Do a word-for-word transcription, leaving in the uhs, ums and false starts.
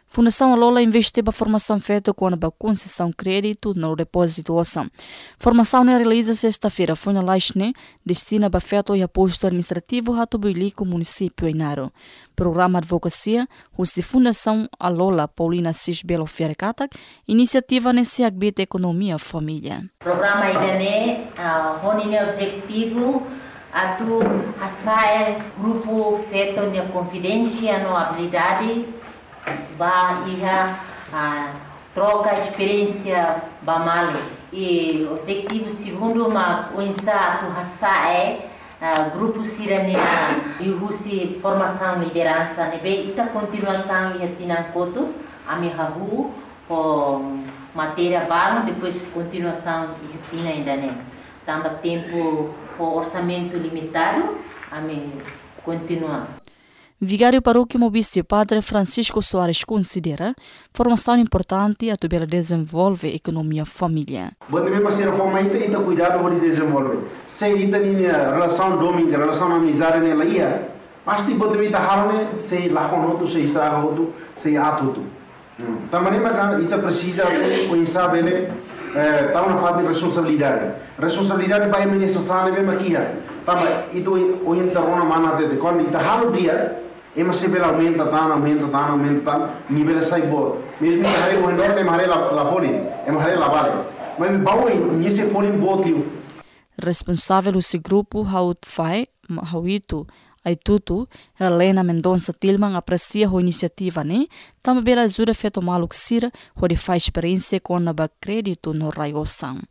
Fundação Alola investe para formação feita com a concessão crédito no depósito ossam. Formação ne realiza sexta-feira foi na Laixne, destina para feito e aposto administrativo Hatubuili com o município Inaro. Programa de advocacia, de Fundação Alola Paulina Cis Belo Ferrecatak, iniciativa nesse agbete economia família. Programa idane, uh, honine objetivo atu hasair grupo feito na confidência no habilidade ba iha uh, troca experiência ba male e objetivo segundo ma uinsa atu hasair uh, grupo sirania yuhusi formação liderança nebe ita continuação iha tinankoto ami habu o matéria bala depois continuação iha tina ainda né tamba tempo o orçamento limitado ami continua. Vigário Paróquio Mobício Padre Francisco Soares considera formação importante a tubela desenvolve a economia família. Bom, também para ser a forma ita ita cuidado de desenvolver. Se ita ninha relação dominga, relação amizade nela ia, pasti bom também ita harone se lakon hotu se estraga hotu se atutu. Também mas ita precisa conhecer bem tá uma falta de responsabilidade. Responsabilidade vai me necessária bem aqui. Também itu o interona mana de quando ita haro dia e mas sempre aumenta, tá, aumenta, tá, aumenta, tá, nível sai bom. Mesmo que aí o endor tem maré la la folha, é maré la vale. Mas bom nesse folha botio. Responsável desse grupo Haut Fai, Hauito, Aitutu, Helena Mendonça Tilman aprecia a iniciativa, né? Também ajuda a feito maluco sira, onde faz experiência com a crédito no Raiosan.